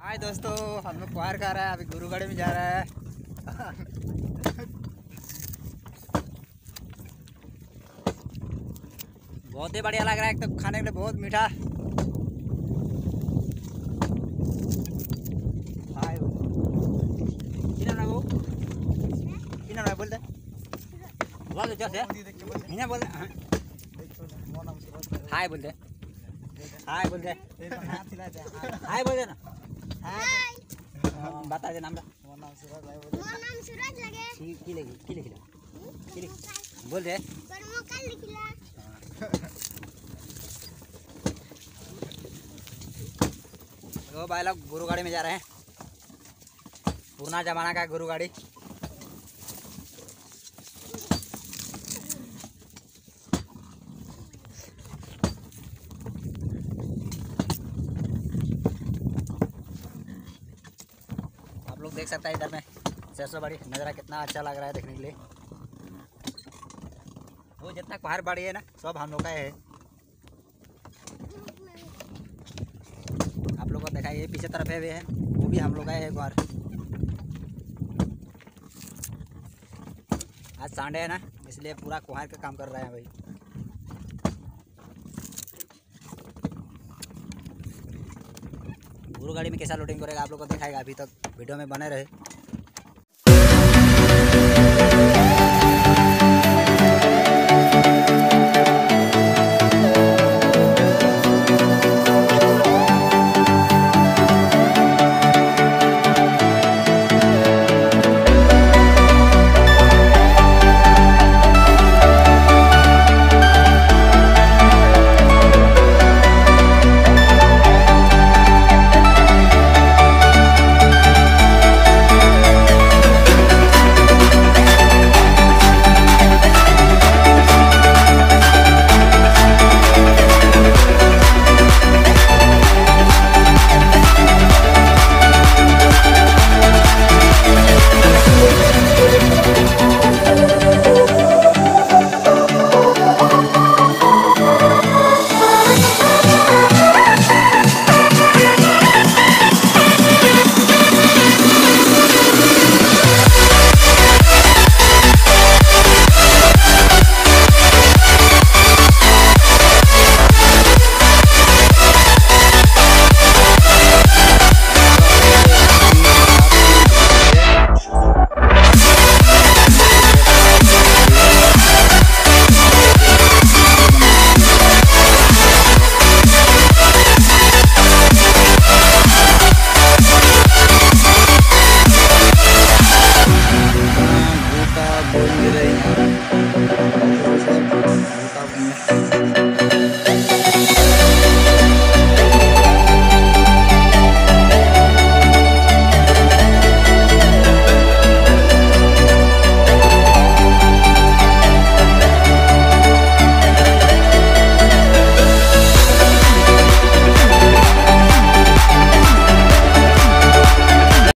हाय दोस्तों, हम लोग पार कर रहे हैं। अभी गुरुगढ़ में जा रहा है। बहुत ही बढ़िया लग रहा है, एक तो खाने के लिए बहुत मीठा। हाय बोलते बोलते हाय बोलते हाय बोलते हाय बोलते ना। बता दे नाम। सूरज लगे बोल दे। तो भाई लोग गुरु गाड़ी में जा रहे हैं। पुराना जमाना का गुरु गाड़ी। आप लोग देख सकते हैं इधर में सरसों बाड़ी नज़ारा कितना अच्छा लग रहा है देखने के लिए। वो जितना पहाड़ बाड़ी है ना, सब हम लोग का है। आप लोग को दिखाई ये पीछे तरफ है वे है, वो भी हम लोग का है। एक बार आज संडे है ना, इसलिए पूरा कुहार का काम कर रहे हैं भाई। गुरु गाड़ी में कैसा लोडिंग करेगा आप लोग को दिखाएगा। अभी तक वीडियो में बने रहे।